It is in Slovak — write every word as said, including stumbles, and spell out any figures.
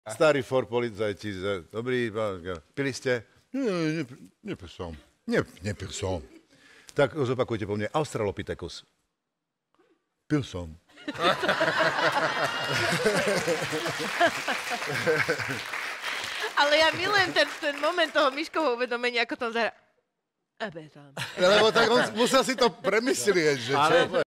Starý for policajti. Dobrý, pán. Pili ste? Nie, nepil som. Ne, nepil som. Tak zopakujte po mne. Australopithecus. Pil som. Ale ja milujem ten, ten moment toho Miškovho uvedomenia, ako tam zahra... Ebe tam. Lebo tak on musel si to premyslieť, že čo?